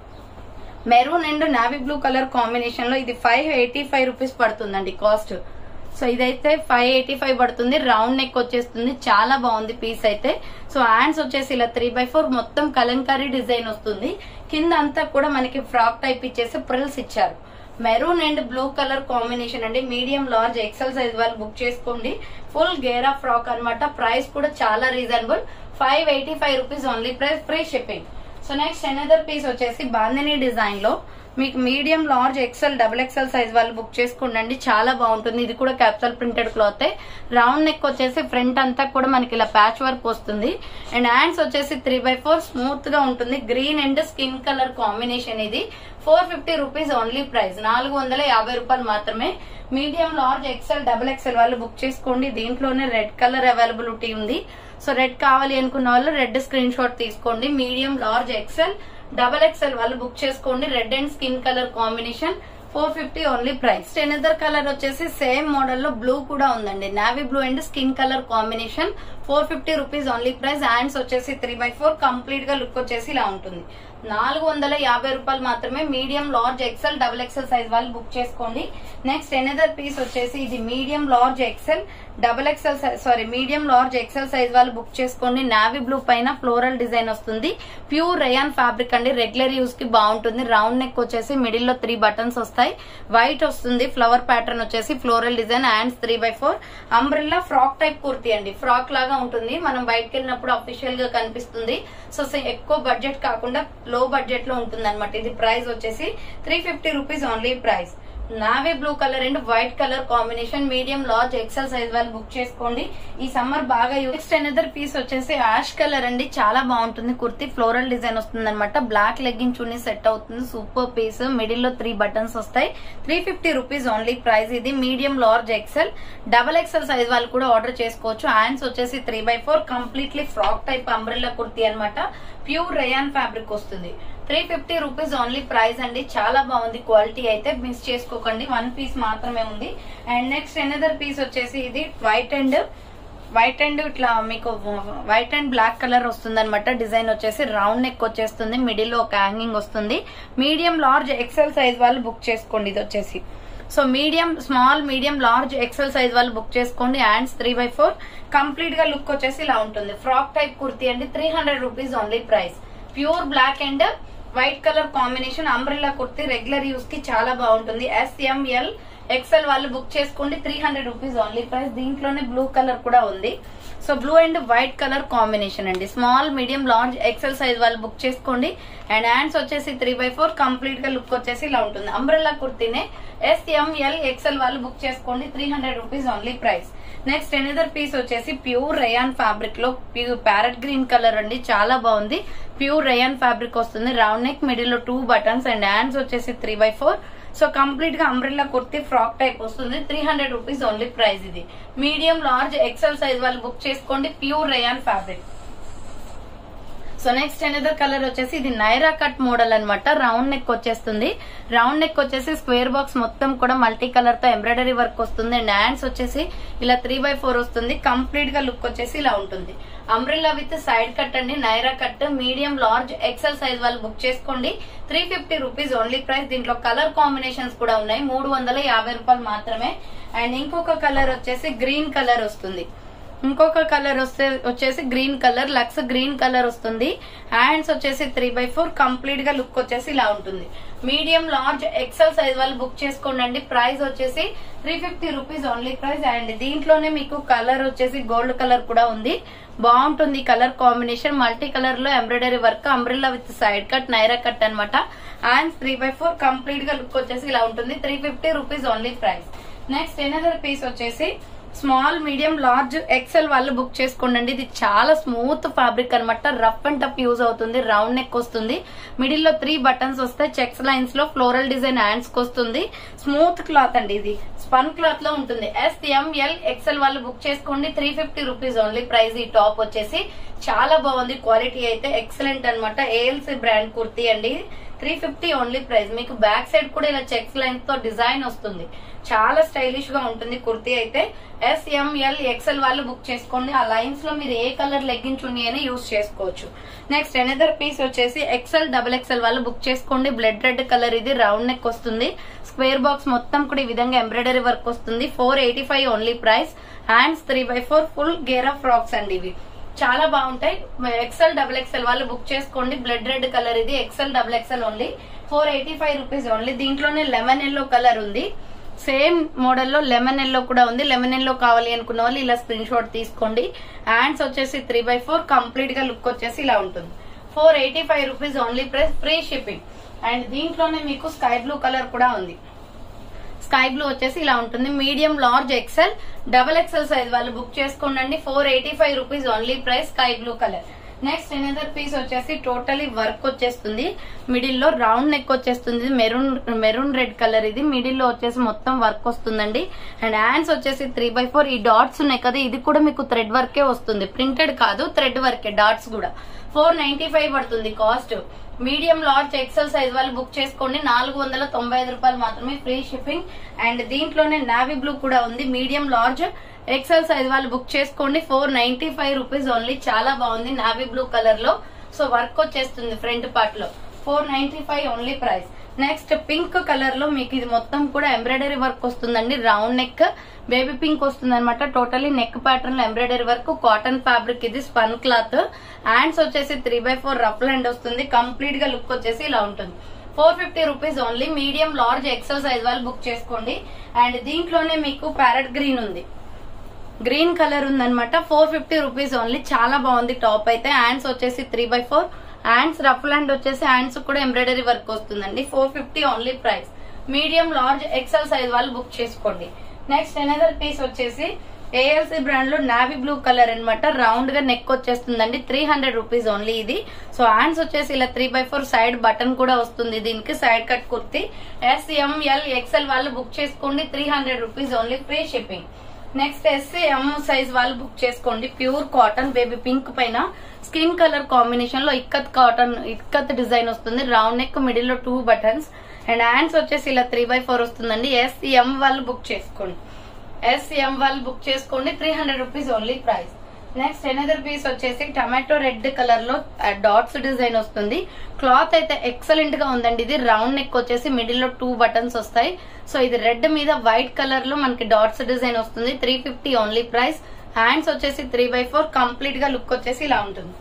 maroon and navy blue colour combination లో ఇది ఫైవ్ ఎయిటీ ఫైవ్ రూపీస్ పడుతుందండి కాస్ట్. సో ఇదైతే ఫైవ్ ఎయిటీ ఫైవ్ పడుతుంది. రౌండ్ నెక్ వచ్చేస్తుంది. చాలా బాగుంది పీస్ అయితే. సో హ్యాండ్స్ వచ్చేసి ఇలా త్రీ బై ఫోర్ మొత్తం కలంకారీ డిజైన్ వస్తుంది. కింద అంతా కూడా మనకి ఫ్రాక్ టైప్ ఇచ్చేసి ప్రిల్స్ ఇచ్చారు. Maroon and blue colour combination అండి. మీడియం, లార్జ్, ఎక్సెల్ సైజ్ వాళ్ళు బుక్ చేసుకోండి. ఫుల్ గేరా ఫ్రాక్ అనమాట. ప్రైస్ కూడా చాలా reasonable. Five eighty five rupees only price, free shipping. So next another piece వచ్చేసి బాందినీ డిజైన్ లో మీకు medium, large, XL, double XL size వాళ్ళు బుక్ చేసుకోండి. చాలా బాగుంటుంది. ఇది కూడా capsule printed cloth. Round neck వచ్చేసి ఫ్రంట్ అంతా కూడా మనకి ఇలా ప్యాచ్ వర్క్ వస్తుంది. అండ్ హ్యాండ్స్ వచ్చేసి త్రీ బై ఫోర్ స్మూత్ గా ఉంటుంది. Green and skin colour combination ఇది. Four fifty rupees only price. నాలుగు వందల యాభై రూపాయలు మాత్రమే. Medium, large, XL, double XL వాళ్ళు బుక్ చేసుకోండి. దీంట్లోనే రెడ్ కలర్ అవైలబిలిటీ ఉంది. సో రెడ్ కావాలి అనుకున్న వాళ్ళు రెడ్ స్క్రీన్ షాట్ తీసుకోండి. Medium, large, XL, double XL వాళ్ళు బుక్ చేసుకోండి. Red and skin colour combination. Four fifty only price. Another colour వచ్చేసి సేమ్ మోడల్ లో బ్లూ కూడా ఉందండి. Navy blue and skin colour combination. Four fifty rupees only price. Hands వచ్చేసి త్రీ బై ఫోర్ కంప్లీట్ గా లుక్ వచ్చేసి ఇలా ఉంటుంది. నాలుగు వందల యాభై రూపాయలు మాత్రమే. Medium, large, XL, double XL size వాళ్ళు బుక్ చేసుకోండి. నెక్స్ట్ ఎనదర్ పీస్ వచ్చేసి ఇది medium, large, XL, double XL sorry medium, large, XL size వాళ్ళు బుక్ చేసుకోండి. నావీ బ్లూ పైన ఫ్లోరల్ డిజైన్ వస్తుంది. ప్యూర్ రేయాన్ ఫ్యాబ్రిక్ అండి. రెగ్యులర్ యూస్ కి బాగుంటుంది. రౌండ్ నెక్ వచ్చేసి మిడిల్ లో త్రీ బటన్స్ వస్తాయి. వైట్ వస్తుంది. ఫ్లవర్ ప్యాటర్న్ వచ్చేసి floral design. Hands three by four. Umbrella frock type kurti అండి. ఫ్రాక్ లాగా ఉంటుంది. మనం బయటకు వెళ్ళినప్పుడు అఫీషియల్ గా కనిపిస్తుంది. సో ఎక్కువ బడ్జెట్ కాకుండా లో బడ్జెట్ లో ఉంటుంది అనమాట. ఇది ప్రైస్ వచ్చేసి three fifty rupees only price. Navy blue colour and white colour combination. Medium, large, XL size వాళ్ళు బుక్ చేసుకోండి. ఈ సమ్మర్ బాగా యూజ్. నెక్స్ట్ ఎనదర్ పీస్ వచ్చేసి యాష్ కలర్ అండి. చాలా బాగుంటుంది కుర్తీ. ఫ్లోరల్ డిజైన్ వస్తుంది అనమాట. బ్లాక్ లెగ్గింగ్ చున్నీ సెట్ అవుతుంది. Super piece. మిడిల్ లో త్రీ బటన్స్ వస్తాయి. Three fifty rupees only price. ఇది medium, large, XL, double XL size వాళ్ళు కూడా ఆర్డర్ చేసుకోవచ్చు. హ్యాండ్స్ వచ్చేసి three by four completely frock type umbrella kurti అనమాట. ప్యూర్ రేయాన్ ఫ్యాబ్రిక్ వస్తుంది. Three fifty rupees only price అండి. చాలా బాగుంది క్వాలిటీ అయితే. మిస్ చేసుకోకండి. వన్ పీస్ మాత్రమే ఉంది. అండ్ నెక్స్ట్ ఎనదర్ పీస్ వచ్చేసి ఇది వైట్ అండ్ వైట్ అండ్ ఇట్లా మీకు వైట్ అండ్ బ్లాక్ కలర్ వస్తుంది అనమాట. డిజైన్ వచ్చేసి రౌండ్ నెక్ వచ్చేస్తుంది. మిడిల్ లో ఒక హ్యాంగింగ్ వస్తుంది. మీడియం, లార్జ్, ఎక్సెల్ సైజ్ వాళ్ళు బుక్ చేసుకోండి. ఇది వచ్చేసి so medium, small, medium, large, XL size వాళ్ళు బుక్ చేసుకోండి. Hands three by four complete గా లుక్ వచ్చేసి ఇలా ఉంటుంది. ఫ్రాక్ టైప్ కుర్తీ అండి. Three hundred rupees only price. Pure black and white colour combination umbrella kurti. Regular use కి చాలా బాగుంటుంది. ఎస్ఎంఎల్ ఎక్సెల్ వాళ్ళు బుక్ చేసుకోండి. Three hundred rupees only price. దీంట్లోనే బ్లూ కలర్ కూడా ఉంది. So blue and white colour combination అండి. Small, medium, large, XL size వాళ్ళు బుక్ చేసుకోండి. అండ్ హ్యాండ్స్ వచ్చేసి త్రీ బై ఫోర్ కంప్లీట్ గా లుక్ వచ్చేసి ఇలా ఉంటుంది. అంబ్రెల్లా కుర్తీనే ఎస్, ఎం, ఎల్, ఎక్సెల్ వాళ్ళు బుక్ చేసుకోండి. Three hundred rupees only price. Next another piece వచ్చేసి ప్యూర్ రయాన్ ఫ్యాబ్రిక్ లో ప్యూర్ ప్యారెట్ గ్రీన్ కలర్ అండి. చాలా బాగుంది. ప్యూర్ రయాన్ ఫ్యాబ్రిక్ వస్తుంది. రౌండ్ నెక్, మిడిల్ లో టూ బటన్స్ అండ్ హ్యాండ్స్ వచ్చేసి three by four. So complete గా అంబ్రెల్లా కుర్తీ ఫ్రాక్ టైప్ వస్తుంది. Three hundred rupees only price. ఇది మీడియం, లార్జ్, ఎక్సెల్ సైజ్ వాళ్ళు బుక్ చేసుకోండి. Pure rayon fabric. So next another colour వచ్చేసి ఇది నైరా కట్ మోడల్ అనమాట. రౌండ్ నెక్ వచ్చేస్తుంది. రౌండ్ నెక్ వచ్చేసి స్క్వేర్ బాక్స్ మొత్తం కూడా మల్టీ కలర్ తో ఎంబ్రాయిడరీ వర్క్ వస్తుంది. అండ్ హ్యాండ్స్ వచ్చేసి ఇలా త్రీ బై ఫోర్ వస్తుంది. కంప్లీట్ గా లుక్ వచ్చేసి ఇలా ఉంటుంది. అంబ్రెల్లా విత్ సైడ్ కట్ అండి. Naira cut medium, large, XL size వాళ్ళు బుక్ చేసుకోండి. Three fifty rupees only price. దీంట్లో కలర్ కాంబినేషన్స్ కూడా ఉన్నాయి. మూడు వందల యాభై రూపాయలు మాత్రమే. అండ్ ఇంకొక కలర్ వచ్చేసి గ్రీన్ కలర్ వస్తుంది. ఇంకొక కలర్ వస్తే వచ్చేసి green colour, lux green colour వస్తుంది. హ్యాండ్స్ వచ్చేసి త్రీ బై ఫోర్. కంప్లీట్ గా లుక్ వచ్చేసి ఇలా ఉంటుంది. మీడియం, లార్జ్, ఎక్సెల్ సైజ్ వాళ్ళు బుక్ చేసుకోండి. ప్రైస్ వచ్చేసి three fifty rupees only price. And దీంట్లోనే మీకు కలర్ వచ్చేసి గోల్డ్ కలర్ కూడా ఉంది. బాగుంటుంది కలర్ కాంబినేషన్. మల్టీ కలర్ లో embroidery work, umbrella with side cut, Naira cut అనమాట. Hands three by four. Complete గా లుక్ వచ్చేసి ఇలా ఉంటుంది. Three fifty rupees only price. Next another piece వచ్చేసి స్మాల్, మీడియం, లార్జ్, ఎక్సెల్ వాళ్ళు బుక్ చేసుకోండి. ఇది చాలా స్మూత్ ఫ్యాబ్రిక్ అనమాట. రఫ్ అండ్ టఫ్ యూజ్ అవుతుంది. రౌండ్ నెక్ వస్తుంది. మిడిల్ లో త్రీ బటన్స్ వస్తాయి. చెక్స్ లైన్స్ లో ఫ్లోరల్ డిజైన్ హ్యాండ్స్ కి వస్తుంది. స్మూత్ క్లాత్ అండి. ఇది స్పన్ క్లాత్ లో ఉంటుంది. ఎస్, ఎం, ఎల్, ఎక్సెల్ వాళ్ళు బుక్ చేసుకోండి. Three fifty rupees only price. ఈ టాప్ వచ్చేసి చాలా బాగుంది. క్వాలిటీ అయితే ఎక్సలెంట్ అనమాట. ఏఎల్సీ బ్రాండ్ కుర్తీ అండి. Three fifty only price. మీకు బ్యాక్ సైడ్ కూడా ఇలా చెక్స్ లైన్స్ తో డిజైన్ వస్తుంది. చాలా స్టైలిష్ గా ఉంటుంది కుర్తీ అయితే. ఎస్, ఎం, ఎల్, ఎక్సెల్ వాళ్ళు బుక్ చేసుకోండి. ఆ లైన్స్ లో మీరు ఏ కలర్ లెగ్గింగ్స్ ఉన్నాయని యూజ్ చేసుకోవచ్చు. నెక్స్ట్ ఎనదర్ పీస్ వచ్చేసి ఎక్సెల్, డబుల్ ఎక్సెల్ వాళ్ళు బుక్ చేసుకోండి. Blood red colour. ఇది రౌండ్ నెక్ వస్తుంది. స్క్వేర్ బాక్స్ మొత్తం కూడా ఈ విధంగా ఎంబ్రాయిడరీ వర్క్ వస్తుంది. Four eighty five only price. Hands three by four. Full గేరా ఫ్రాక్స్ అండి. ఇవి చాలా బాగుంటాయి. ఎక్సెల్, డబుల్ ఎక్సెల్ వాళ్ళు బుక్ చేసుకోండి. Blood red colour. ఇది XL, double XL only. Four eighty five rupees only. దీంట్లోనే లెమన్ ఎల్లో కలర్ ఉంది. సేమ్ మోడల్లో లెమన్ ఎల్లో కూడా ఉంది. లెమన్ ఎల్లో కావాలి అనుకున్న వాళ్ళు ఇలా స్క్రీన్ షాట్ తీసుకోండి. హ్యాండ్స్ వచ్చేసి త్రీ బై ఫోర్. కంప్లీట్ గా లుక్ వచ్చేసి ఇలా ఉంటుంది. Four eighty five rupees only price. Free shipping. And దీంట్లోనే మీకు స్కై బ్లూ కలర్ కూడా ఉంది. స్కై బ్లూ వచ్చేసి ఇలా ఉంటుంది. Medium, large, XL, double XL size వాళ్ళు బుక్ చేసుకోండి. Four eighty five rupees only price. Sky blue colour. Next another piece వచ్చేసి టోటలీ వర్క్ వచ్చేస్తుంది. మిడిల్ లో రౌండ్ నెక్ వచ్చేస్తుంది. Maroon maroon red colour. ఇది మిడిల్ లో వచ్చేసి మొత్తం వర్క్ వస్తుందండి. అండ్ హ్యాండ్స్ వచ్చేసి త్రీ బై ఫోర్. ఈ డాట్స్ ఉన్నాయి కదా, ఇది కూడా మీకు థ్రెడ్ వర్కే వస్తుంది. ప్రింటెడ్ కాదు, థ్రెడ్ వర్కే. డాట్స్ కూడా ఫోర్ నైన్టీ ఫైవ్ పడుతుంది cost. Medium, large, XL size వాళ్ళు బుక్ చేసుకోండి. నాలుగు వందల తొంభై ఐదు రూపాయలు మాత్రమే. Free shipping. అండ్ దీంట్లోనే నావీ బ్లూ కూడా ఉంది. మీడియం, లార్జ్, ఎక్సెల్ సైజ్ వాళ్ళు బుక్ చేసుకోండి. Four ninety five rupees only. చాలా బాగుంది నావీ బ్లూ కలర్ లో. సో వర్క్ వచ్చేస్తుంది ఫ్రంట్ పార్ట్ లో. Four ninety five only price. Next pink colour లో మీకు ఇది మొత్తం కూడా ఎంబ్రాయిడరీ వర్క్ వస్తుందండి. రౌండ్ నెక్, బేబీ పింక్ వస్తుంది అనమాట. టోటలీ నెక్ ప్యాటర్న్ లో ఎంబ్రాయిడరీ వర్క్. Cotton fabric. ఇది స్పన్ క్లాత్. హ్యాండ్స్ వచ్చేసి three by four rough hand వస్తుంది. కంప్లీట్ గా లుక్ వచ్చేసి ఇలా ఉంటుంది. Four fifty rupees only. Medium, large, XL size వాళ్ళు బుక్ చేసుకోండి. అండ్ దీంట్లోనే మీకు ప్యారెట్ గ్రీన్ ఉంది. గ్రీన్ కలర్ ఉందనమాట. Four fifty rupees only. చాలా బాగుంది టాప్ అయితే. హ్యాండ్స్ వచ్చేసి three by four. Hands rough hand వచ్చేసి హ్యాండ్స్ కూడా ఎంబ్రాయిడరీ వర్క్ వస్తుందండి. Four fifty only price. Medium, large, XL size వాళ్ళు బుక్ చేసుకోండి. నెక్స్ట్ ఎనదర్ పీస్ వచ్చేసి ఏఎల్సీ బ్రాండ్ లో నావీ బ్లూ కలర్ అనమాట. రౌండ్ గా నెక్ వచ్చేస్తుందండి. త్రీ హండ్రెడ్ రూపీస్ ఓన్లీ ఇది. సో హ్యాండ్స్ వచ్చేసి ఇలా three by four. Side button కూడా వస్తుంది దీనికి. Side cut kurti. S, M, L, XL వాళ్ళు బుక్ చేసుకోండి. Three hundred rupees only. Free shipping. Next S, M size వాళ్ళు బుక్ చేసుకోండి. ప్యూర్ కాటన్ బేబీ పింక్ పైన స్కిన్ కలర్ కాంబినేషన్ లో ఇక్కత్ కాటన్ ఇక్కత్ డిజైన్ వస్తుంది. రౌండ్ నెక్, మిడిల్ లో టూ బటన్స్. అండ్ హ్యాండ్స్ వచ్చేసి ఇలా త్రీ బై ఫోర్ వస్తుందండి. ఎస్, ఎం వాళ్ళు బుక్ చేసుకోండి. ఎస్, ఎం వాళ్ళు బుక్ చేసుకోండి. Three hundred rupees only price. Next another piece వచ్చేసి టమాటో రెడ్ కలర్ లో డాట్స్ డిజైన్ వస్తుంది. క్లాత్ అయితే ఎక్సలెంట్ గా ఉందండి. ఇది రౌండ్ నెక్ వచ్చేసి మిడిల్ లో టూ బటన్స్ వస్తాయి. సో ఇది రెడ్ మీద వైట్ కలర్ లో మనకి డాట్స్ డిజైన్ వస్తుంది. Three fifty only price. Hands వచ్చేసి త్రీ బై ఫోర్. కంప్లీట్ గా లుక్ వచ్చేసి ఇలా ఉంటుంది.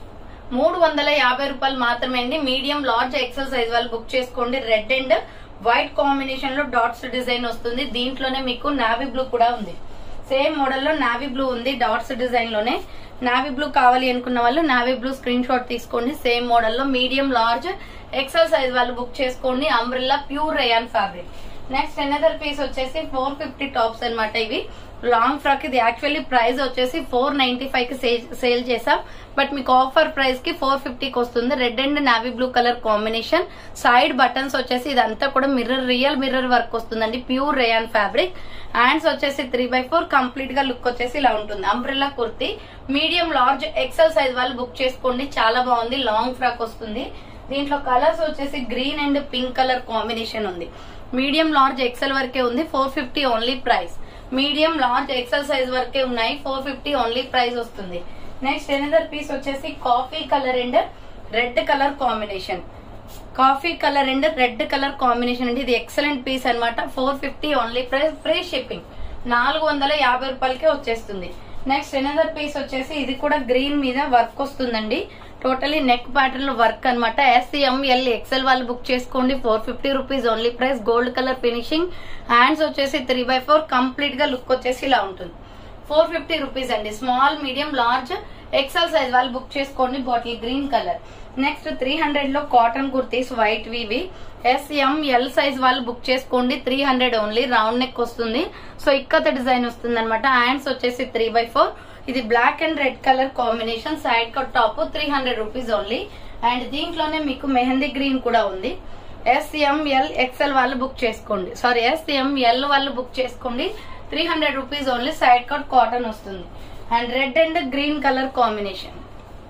మూడు వందల యాభై రూపాయలు మాత్రమే అండి. మీడియం, లార్జ్, ఎక్సెల్ సైజ్ వాళ్ళు బుక్ చేసుకోండి. రెడ్ అండ్ వైట్ కాంబినేషన్ లో డాట్స్ డిజైన్ వస్తుంది. దీంట్లోనే మీకు నావీ బ్లూ కూడా ఉంది. సేమ్ మోడల్ లో నావీ బ్లూ ఉంది, డాట్స్ డిజైన్ లోనే. నావీ బ్లూ కావాలి అనుకున్న వాళ్ళు నావీ బ్లూ స్క్రీన్ షాట్ తీసుకోండి. సేమ్ మోడల్ లో మీడియం, లార్జ్, ఎక్సెల్ సైజ్ వాళ్ళు బుక్ చేసుకోండి. Umbrella pure rayon fabric. Next another piece వచ్చేసి ఫోర్ ఫిఫ్టీ టాప్స్ అనమాట. ఇవి లాంగ్ ఫ్రాక్. ఇది యాక్చువల్లీ ప్రైస్ వచ్చేసి ఫోర్ నైన్టీ ఫైవ్ కి సేల్ చేసాం, బట్ మీకు ఆఫర్ ప్రైస్ కి ఫోర్ ఫిఫ్టీకి వస్తుంది. Red and navy blue colour combination. Side buttons వచ్చేసి ఇదంతా కూడా మిర్రర్, రియల్ మిర్రర్ వర్క్ వస్తుందండి. Pure rayon fabric. హ్యాండ్స్ వచ్చేసి త్రీ బై ఫోర్. కంప్లీట్ గా లుక్ వచ్చేసి ఇలా ఉంటుంది. Umbrella kurti. Medium, large, XL size వాళ్ళు బుక్ చేసుకోండి. చాలా బాగుంది. లాంగ్ ఫ్రాక్ వస్తుంది. దీంట్లో కలర్స్ వచ్చేసి green and pink colour combination ఉంది. మీడియం, లార్జ్, ఎక్సెల్ వరకే ఉంది. Four fifty only price. Medium, large, XL size వరకే ఉన్నాయి. ఫోర్ ఫిఫ్టీ ఓన్లీ ప్రైస్ వస్తుంది. నెక్స్ట్ ఎనదర్ పీస్ వచ్చేసి coffee colour and red colour combination. Coffee colour and red colour combination అండి. ఇది ఎక్సలెంట్ పీస్ అనమాట. Four fifty only price. Free shipping. నాలుగు వందల యాభై రూపాయలకే వచ్చేస్తుంది. నెక్స్ట్ ఎనదర్ పీస్ వచ్చేసి ఇది కూడా గ్రీన్ మీద వర్క్ వస్తుందండి. టోటలీ నెక్ ప్యాటర్న్ లో వర్క్ అనమాట. ఎస్ఎం, ఎల్, ఎక్సెల్ వాళ్ళు బుక్ చేసుకోండి. Four fifty rupees only price. Gold colour finishing. Hands వచ్చేసి త్రీ బై ఫోర్. కంప్లీట్ గా లుక్ వచ్చేసి ఇలా ఉంటుంది. ఫోర్ ఫిఫ్టీ రూపీస్ అండి. Small, medium, large, XL size వాళ్ళు బుక్ చేసుకోండి. Bottle green colour. Next three hundred లో కాటన్ కుర్తీస్ వైట్ వివి. ఎస్ఎం, ఎల్ సైజ్ వాళ్ళు బుక్ చేసుకోండి. Three hundred only. Round neck వస్తుంది. సో ఇక్కత డిజైన్ వస్తుంది అనమాట. హ్యాండ్స్ వచ్చేసి త్రీ బై ఫోర్. ఇది black and red colour combination. Side cut top. Three hundred rupees only. And దీంట్లోనే మీకు మెహందీ గ్రీన్ కూడా ఉంది. ఎస్ఎం, ఎల్, ఎక్సెల్ వాళ్ళు బుక్ చేసుకోండి. సారీ, ఎస్ఎం, ఎల్ వాళ్ళు బుక్ చేసుకోండి. Three hundred rupees only. Side cut cotton వస్తుంది. And red and green colour combination.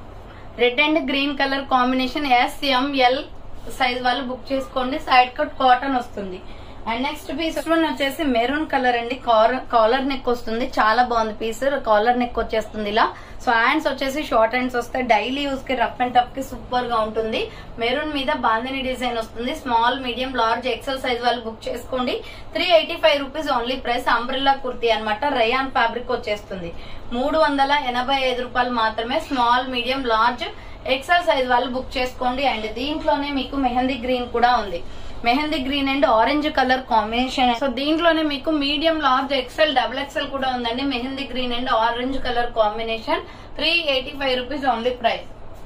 Red and green colour combination. S M, L size వాళ్ళు బుక్ చేసుకోండి. సైడ్ కట్ కాటన్ వస్తుంది. అండ్ నెక్స్ట్ పీస్ వచ్చేసి మెరూన్ కలర్ అండి. కాలర్ నెక్ వస్తుంది. చాలా బాగుంది పీస్. కాలర్ నెక్ వచ్చేస్తుంది ఇలా. సో హ్యాండ్స్ వచ్చేసి షార్ట్ హ్యాండ్స్ వస్తాయి. డైలీ యూస్ కి, రఫ్ అండ్ టఫ్ కి సూపర్ గా ఉంటుంది. మెరూన్ మీద బాందిని డిజైన్ వస్తుంది. Small, medium, large, XL size వాళ్ళు బుక్ చేసుకోండి. Three eighty five rupees only price. Umbrella kurti అనమాట. రేయాన్ ఫ్యాబ్రిక్ వచ్చేస్తుంది. మూడు వందల ఎనభై ఐదు రూపాయలు మాత్రమే. Small, medium, large, XL size వాళ్ళు బుక్ చేసుకోండి. అండ్ దీంట్లోనే మీకు మెహందీ గ్రీన్ కూడా ఉంది. Mehndi green and orange colour combination. So దీంట్లోనే మీకు medium, large, XL, double XL కూడా ఉందండి. Mehndi green and orange colour combination. Three eighty five rupees only price.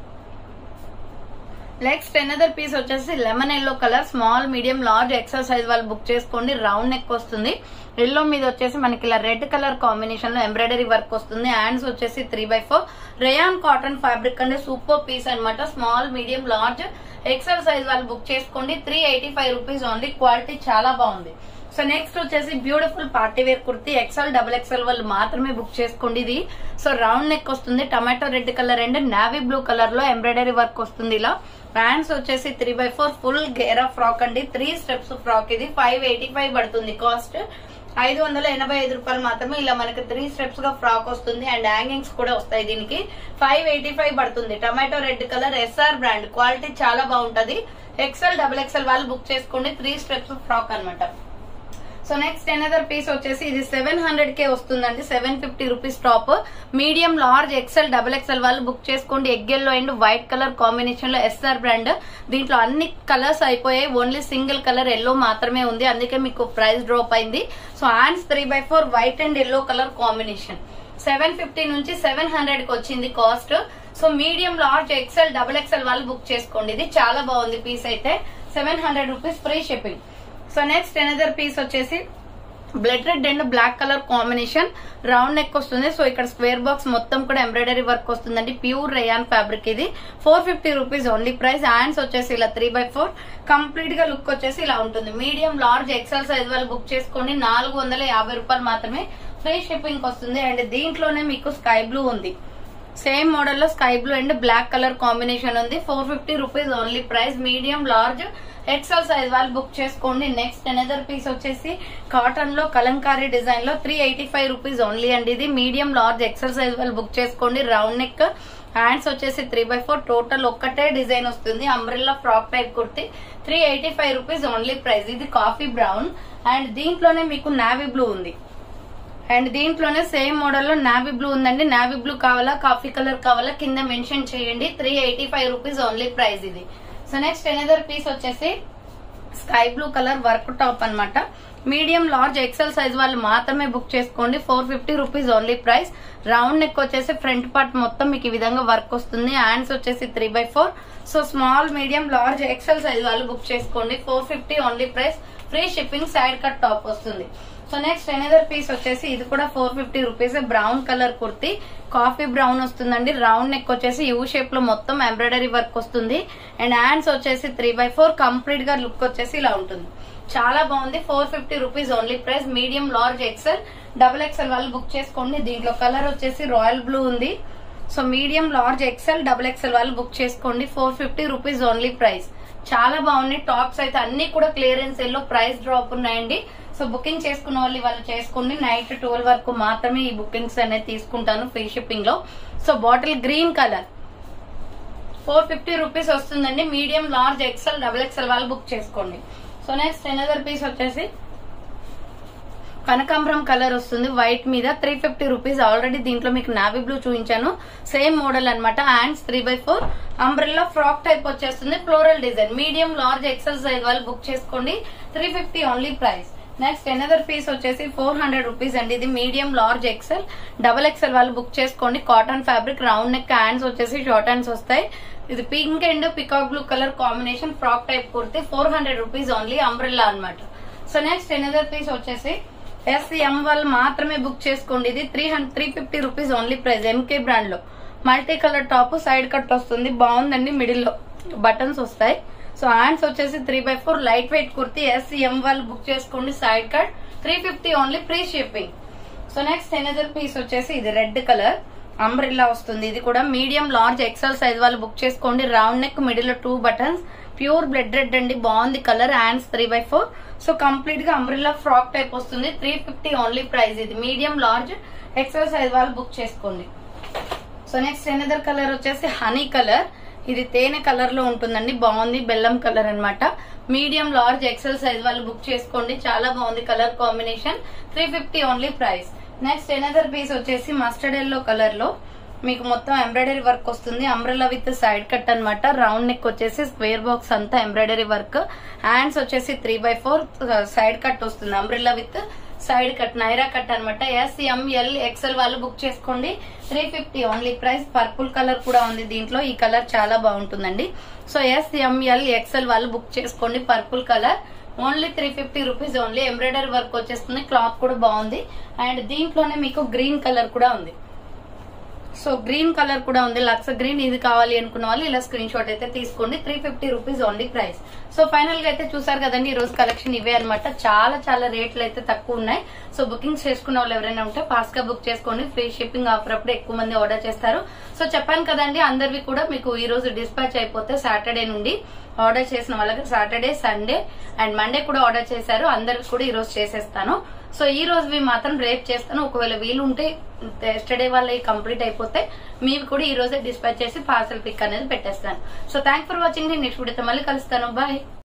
Next another piece వచ్చేసి lemon yellow colour. Small, medium, large, XL size వాళ్ళు బుక్ చేసుకోండి. రౌండ్ నెక్ వస్తుంది. ఎల్లో మీద వచ్చేసి మనకి ఇలా రెడ్ కలర్ కాంబినేషన్ లో ఎంబ్రాయిడరీ వర్క్ వస్తుంది. హ్యాండ్స్ వచ్చేసి three by four. Rayon cotton fabric అంటే సూపర్ పీస్ అనమాట. Small, medium, large, XL size వాళ్ళు బుక్ చేసుకోండి. Three eighty five rupees only. Quality చాలా బాగుంది. సో నెక్స్ట్ వచ్చేసి beautiful party wear kurti. XL, double XL వాళ్ళు మాత్రమే బుక్ చేసుకోండి. ఇది సో రౌండ్ నెక్ వస్తుంది. Tomato red colour and navy blue colour లో ఎంబ్రాయిడరీ వర్క్ వస్తుంది ఇలా. హ్యాండ్స్ వచ్చేసి త్రీ బై ఫోర్. ఫుల్ గేరా ఫ్రాక్ అండి. Three steps frock. ఇది ఫైవ్ ఎయిటీ ఫైవ్ పడుతుంది కాస్ట్. ఐదు వందల ఎనభై ఐదు రూపాయలు మాత్రమే. ఇలా మనకి త్రీ స్టెప్స్ గా ఫ్రాక్ వస్తుంది. అండ్ హ్యాంగింగ్స్ కూడా వస్తాయి. దీనికి ఫైవ్ ఎయిటీ ఫైవ్ పడుతుంది. Tomato red colour. SR brand. Quality చాలా బాగుంటది. ఎక్సెల్, డబుల్ ఎక్సెల్ వాళ్ళు బుక్ చేసుకోండి. త్రీ స్టెప్స్ ఫ్రాక్ అనమాట. సో నెక్స్ట్ ఎనదర్ పీస్ వచ్చేసి ఇది సెవెన్ హండ్రెడ్ కే వస్తుందండి. Seven fifty rupees top. Medium, large, XL, double XL వాళ్ళు బుక్ చేసుకోండి. Egg yellow and white colour combination లో ఎస్ఆర్ బ్రాండ్. దీంట్లో అన్ని కలర్స్ అయిపోయాయి. ఓన్లీ సింగిల్ కలర్ ఎల్లో మాత్రమే ఉంది. అందుకే మీకు ప్రైస్ డ్రాప్ అయింది. So hands three by four. White and yellow colour combination. Seven fifty నుంచి సెవెన్ హండ్రెడ్ కి వచ్చింది cost. So medium, large, XL, double XL వాళ్ళు బుక్ చేసుకోండి. ఇది చాలా బాగుంది పీస్ అయితే. Seven hundred rupees free shipping. So next another piece వచ్చేసి blood red and black colour combination. Round neck వస్తుంది. సో ఇక్కడ స్క్వేర్ బాక్స్ మొత్తం కూడా ఎంబ్రాయిడరీ వర్క్ వస్తుందండి. Pure rayon fabric. ఇది four fifty rupees only price. Hands వచ్చేసి ఇలా త్రీ బై ఫోర్. కంప్లీట్ గా లుక్ వచ్చేసి ఇలా ఉంటుంది. మీడియం, లార్జ్, ఎక్సెల్ సైజ్ వాళ్ళు బుక్ చేసుకోండి. నాలుగు వందల యాభై రూపాయలు మాత్రమే. ఫ్రీ షిప్పింగ్ వస్తుంది. అండ్ దీంట్లోనే మీకు స్కై బ్లూ ఉంది. సేమ్ మోడల్ లో sky blue and black colour combination ఉంది. Four fifty rupees only price. Medium, large, XL size వాళ్ళు బుక్ చేసుకోండి. నెక్స్ట్ ఎనదర్ పీస్ వచ్చేసి కాటన్ లో కలంకారీ డిజైన్ లో three eighty five rupees only అండి. ఇది మీడియం, లార్జ్, ఎక్సెల్ సైజ్ వాళ్ళు బుక్ చేసుకోండి. Round neck. హ్యాండ్స్ వచ్చేసి త్రీ బై ఫోర్. టోటల్ ఒక్కటే డిజైన్ వస్తుంది. Umbrella frock type kurti. Three eighty five rupees only price. ఇది కాఫీ బ్రౌన్. అండ్ దీంట్లోనే మీకు నావీ బ్లూ ఉంది. అండ్ దీంట్లోనే సేమ్ మోడల్ లో నావీ బ్లూ ఉందండి. నావీ బ్లూ కావాలా, కాఫీ కలర్ కావాలా కింద మెన్షన్ చేయండి. Three eighty five rupees only price ఇది. సో నెక్స్ట్ ఎనదర్ పీస్ వచ్చేసి sky blue colour work top అన్నమాట. మీడియం లార్జ్ ఎక్సెల్ సైజ్ వాళ్ళు మాత్రమే బుక్ చేసుకోండి. Four fifty rupees only price. Round neck వచ్చేసి ఫ్రంట్ పార్ట్ మొత్తం మీకు ఈ విధంగా వర్క్ వస్తుంది. హ్యాండ్స్ వచ్చేసి three by four. So small medium large XL size వాళ్ళు బుక్ చేసుకోండి. Four fifty only price. Free shipping. Side cut top వస్తుంది. సో నెక్స్ట్ ఎనదర్ పీస్ వచ్చేసి ఇది కూడా four fifty rupees. Brown colour kurti, coffee brown వస్తుందండి. రౌండ్ నెక్ వచ్చేసి యూ షేప్ లో మొత్తం ఎంబ్రాయిడరీ వర్క్ వస్తుంది. అండ్ హ్యాండ్స్ వచ్చేసి త్రీ బై ఫోర్. కంప్లీట్ గా లుక్ వచ్చేసి ఇలా ఉంటుంది. చాలా బాగుంది. Four fifty rupees only price. Medium large XL double XL వాళ్ళు బుక్ చేసుకోండి. దీంట్లో కలర్ వచ్చేసి రాయల్ బ్లూ ఉంది. So medium large XL double XL వాళ్ళు బుక్ చేసుకోండి. Four fifty rupees only price. చాలా బాగున్నాయి. టాప్స్ అయితే అన్ని కూడా క్లియరెన్స్ సేల్ లో ప్రైస్ డ్రాప్ ఉన్నాయండి. సో బుకింగ్ చేసుకున్న వాళ్ళు వాళ్ళు చేసుకోండి. నైట్ ట్వెల్వ్ వరకు మాత్రమే ఈ బుకింగ్స్ అనేది తీసుకుంటాను ఫ్రీ షిప్పింగ్ లో. So bottle green colour four fifty rupees వస్తుందండి. Medium large XL double XL వాళ్ళు బుక్ చేసుకోండి. సో నెక్స్ట్ ఎనదర్ పీస్ వచ్చేసి కనకాంబరం కలర్ వస్తుంది వైట్ మీద. Three fifty rupees. ఆల్రెడీ దీంట్లో మీకు నావీ బ్లూ చూపించాను. సేమ్ మోడల్ అనమాట. Hands three by four. Umbrella frock type వచ్చేస్తుంది. Floral design. Medium large XL size వాళ్ళు బుక్ చేసుకోండి. Three fifty only price. Next another piece వచ్చేసి ఫోర్ హండ్రెడ్ రూపీస్ అండి. ఇది medium large XL double XL వాళ్ళు బుక్ చేసుకోండి. Cotton fabric. Round neck. Hands వచ్చేసి షార్ట్ హ్యాండ్స్ వస్తాయి. ఇది pink and peacock blue colour combination frock type kurti. Four hundred rupees only. Umbrella అనమాట. సో నెక్స్ట్ ఎనదర్ పీస్ వచ్చేసి ఎస్ఎం వాళ్ళు మాత్రమే బుక్ చేసుకోండి. ఇది three hundred three fifty rupees only price. MK brand లో multi colour top. Side cut వస్తుంది. బాగుందండి. మిడిల్ లో బటన్స్ వస్తాయి. సో హ్యాండ్స్ వచ్చేసి three by four. Light weight kurti. S M వాళ్ళు బుక్ చేసుకోండి. Side cut. Three fifty only. Free shipping. So next another piece వచ్చేసి ఇది రెడ్ కలర్ అంబ్రెల్లా వస్తుంది. ఇది కూడా మీడియం లార్జ్ ఎక్సెల్ సైజ్ వాళ్ళు బుక్ చేసుకోండి. Round neck. మిడిల్ లో two buttons. Pure blood red అండి. బాగుంది colour. Hands three by four. So complete గా అంబ్రెల్లా ఫ్రాక్ టైప్ వస్తుంది. Three fifty only price. ఇది మీడియం లార్జ్ ఎక్సెల్ సైజ్ వాళ్ళు బుక్ చేసుకోండి. సో నెక్స్ట్ ఎనదర్ కలర్ వచ్చేసి హనీ కలర్. ఇది తేనె కలర్ లో ఉంటుందండి. బాగుంది. బెల్లం కలర్ అనమాట. మీడియం లార్జ్ ఎక్సెల్ సైజ్ వాళ్ళు బుక్ చేసుకోండి. చాలా బాగుంది colour combination. Three fifty only price. Next another piece వచ్చేసి మస్టర్డ్ ఎల్లో కలర్ లో మీకు మొత్తం ఎంబ్రాయిడరీ వర్క్ వస్తుంది. అంబ్రెల్లా విత్ సైడ్ కట్ అనమాట. రౌండ్ నెక్ వచ్చేసి స్క్వేర్ బాక్స్ అంతా ఎంబ్రాయిడరీ వర్క్. హ్యాండ్స్ వచ్చేసి three by four. Side cut వస్తుంది. Umbrella with side cut. Naira cut అనమాట. ఎస్ ఎంఎల్ ఎక్సెల్ వాళ్ళు బుక్ చేసుకోండి. Three fifty only price. Purple colour కూడా ఉంది దీంట్లో. ఈ కలర్ చాలా బాగుంటుందండి. సో ఎస్ ఎంఎల్ ఎక్సెల్ వాళ్ళు బుక్ చేసుకోండి. Purple colour. Only three fifty rupees only. Embroidery work వచ్చేస్తుంది. క్లాత్ కూడా బాగుంది. అండ్ దీంట్లోనే మీకు గ్రీన్ కలర్ కూడా ఉంది. సో గ్రీన్ కలర్ కూడా ఉంది. Lux green. ఇది కావాలి అనుకున్న వాళ్ళు ఇలా స్క్రీన్ షాట్ అయితే తీసుకోండి. Three fifty rupees only price. So final గా అయితే చూసారు కదండి. ఈ రోజు కలెక్షన్ ఇవే అనమాట. చాలా చాలా రేట్లు అయితే తక్కువ ఉన్నాయి. సో బుకింగ్స్ చేసుకున్న వాళ్ళు ఎవరైనా ఉంటే ఫాస్ట్ గా బుక్ చేసుకోండి. ఫ్రీ షిప్పింగ్ ఆఫర్ అప్పుడు ఎక్కువ మంది ఆర్డర్ చేస్తారు. సో చెప్పాను కదండి, అందరివి కూడా మీకు ఈ రోజు డిస్పాచ్ అయిపోతే సాటర్డే నుండి ఆర్డర్ చేసిన వాళ్ళకి సాటర్డే, సండే అండ్ మండే కూడా ఆర్డర్ చేశారు. అందరికి కూడా ఈ రోజు చేసేస్తాను. సో ఈ రోజువి మాత్రం రేపు చేస్తాను. ఒకవేళ వీలు ఉంటే ఎస్టర్డే వాళ్ళ కంప్లీట్ అయిపోతే మీవి కూడా ఈ రోజే డిస్పాచ్ చేసి పార్సల్ పిక్ అనేది పెట్టేస్తాను. So thank for watching. Next వీడియోతో మళ్ళీ కలుస్తాను. బాయ్.